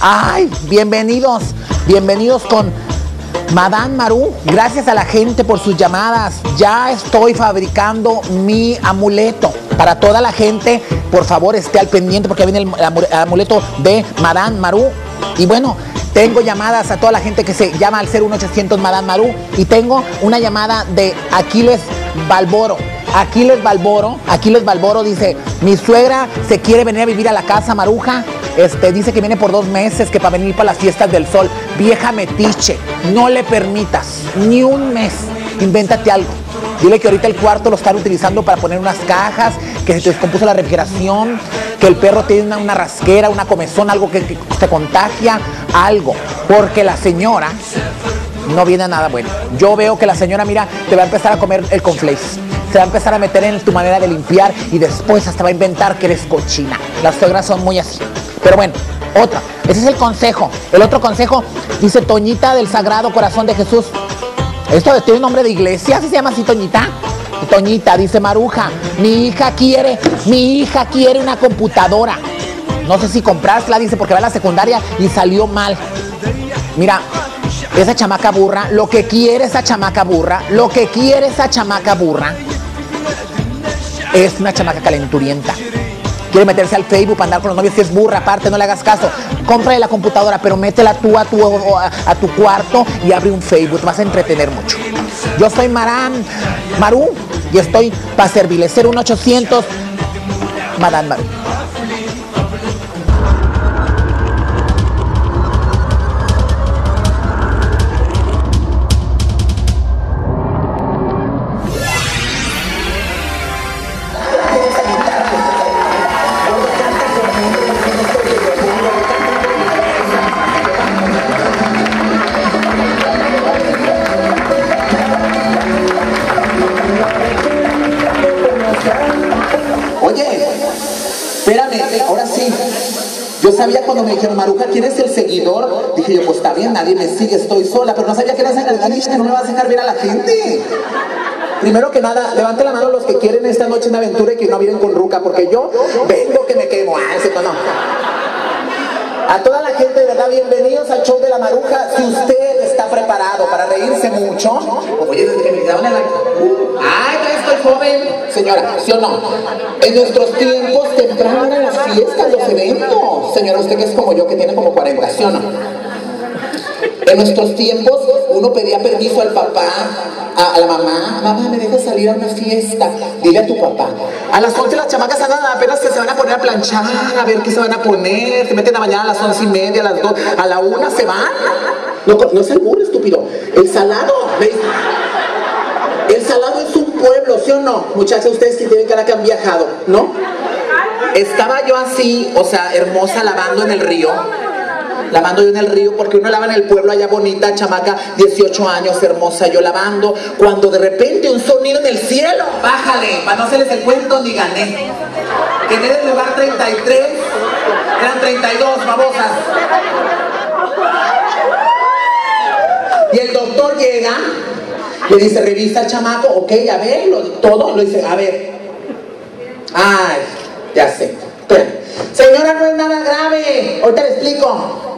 Ay, bienvenidos con Madame Maru. Gracias a la gente por sus llamadas. Ya estoy fabricando mi amuleto. Para toda la gente, por favor, esté al pendiente porque viene el amuleto de Madame Maru. Y bueno, tengo llamadas a toda la gente que se llama al 01800 Madame Maru. Y tengo una llamada de Aquiles Balboro. Aquiles Balboro dice: mi suegra se quiere venir a vivir a la casa, Maruja. Dice que viene por 2 meses, que para venir para las fiestas del sol. Vieja metiche, no le permitas ni un mes. Invéntate algo. Dile que ahorita el cuarto lo están utilizando para poner unas cajas, que se te descompuso la refrigeración, que el perro tiene una rasquera, una comezón, algo que te contagia, algo. Porque la señora no viene a nada bueno. Yo veo que la señora, mira, te va a empezar a comer el cornflakes. Se va a empezar a meter en tu manera de limpiar y después hasta va a inventar que eres cochina. Las suegras son muy así. Pero bueno, otra. Ese es el consejo. El otro consejo dice Toñita del Sagrado Corazón de Jesús. Esto tiene nombre de iglesia, ¿sí se llama así, Toñita? Toñita dice: Maruja, mi hija quiere una computadora. No sé si comprarla, dice, porque va a la secundaria y salió mal. Mira, esa chamaca burra, lo que quiere esa chamaca burra es una chamaca calenturienta. Quiere meterse al Facebook para andar con los novios, que es burra, aparte, no le hagas caso. Cómprale la computadora, pero métela tú a tu cuarto y abre un Facebook, te vas a entretener mucho. Yo soy Maru y estoy para servirle. 01800 Madame Maru. Ahora sí, yo sabía cuando me dijeron: Maruja, ¿quién es el seguidor? Dije yo: pues está bien, nadie me sigue, estoy sola. Pero no sabía que eras engañista, que no me vas a dejar ver a la gente. Primero que nada, levanten la mano los que quieren esta noche una aventura y que no viven con ruca, porque yo vengo que me quemo. A toda la gente, de verdad, bienvenidos al show de la Maruja. Si usted está preparado para reírse mucho, oye, desde que me daban la... ¡Ay, ya estoy joven! Señora, ¿sí o no? En nuestros tiempos temprano eran las fiestas, los eventos. Señora, usted que es como yo, que tiene como 40, ¿sí o no? En nuestros tiempos uno pedía permiso al papá, a la mamá: mamá, ¿me dejas salir a una fiesta? Dile a tu papá. A las 11 las chamacas andan apenas que se van a poner a planchar, a ver qué se van a poner. Se meten a mañana a las 11:30, a las 2, a la 1 se van. No es el burro, estúpido. El Salado, ¿veis? El Salado es un pueblo, ¿sí o no? Muchachas, ustedes sí tienen cara que han viajado, ¿no? Estaba yo así, o sea, hermosa, lavando en el río. Lavando yo en el río, porque uno lava en el pueblo allá bonita, chamaca, 18 años, hermosa, yo lavando, cuando de repente un sonido en el cielo. Bájale, para no hacerles el cuento ni gané. Quedé en el lugar 33, eran 32, babosas. Y el doctor llega, le dice: revisa al chamaco, ok, a ver, todo, lo dice, a ver. Ay, ya sé. Señora, no es nada grave, ahorita le explico.